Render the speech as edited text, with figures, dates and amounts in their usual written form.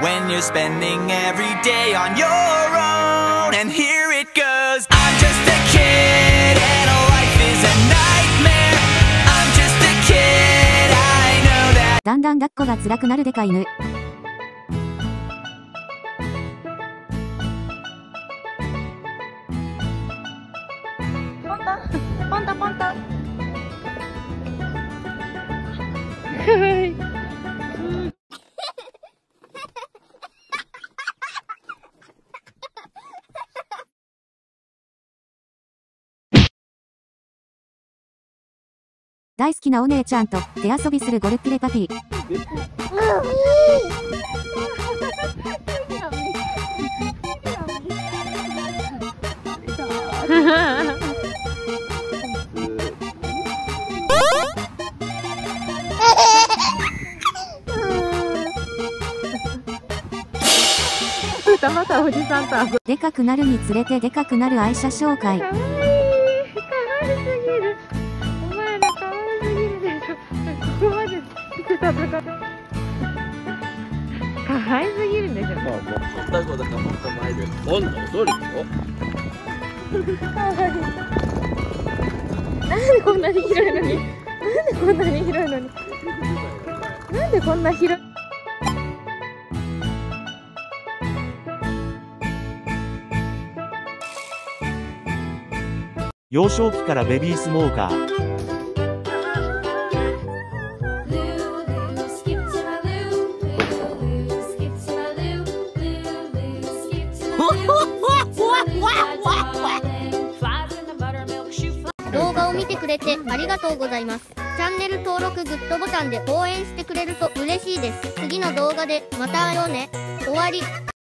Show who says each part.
Speaker 1: when you're spending every day on your own. And here it goes. I'm just a kid and life is a nightmare. I'm just a kid, I know that.
Speaker 2: だんだん抱っこが辛くなるデカ犬。
Speaker 3: ポンタポンタポンタ。
Speaker 2: 大好きなお姉ちゃんと手遊びするゴルティレパピー。
Speaker 3: またおじさんと顎。
Speaker 2: でかくなるにつれてでかくなる愛車紹介。
Speaker 3: かわいい、かわいすぎる。お前らかわいすぎるでしょ。ここまで来てたとか。かわいすぎるでしょ。
Speaker 4: まあもう双子だからもっと前で今度踊るよ。
Speaker 3: なんでこんなに広いのに。なんでこんなに広いのに。なんでこんな広い。
Speaker 5: 幼少期からベビースモーカー。
Speaker 6: 動画を見てくれてありがとうございます。チャンネル登録グッドボタンで応援してくれると嬉しいです。次の動画でまた会おうね。終わり。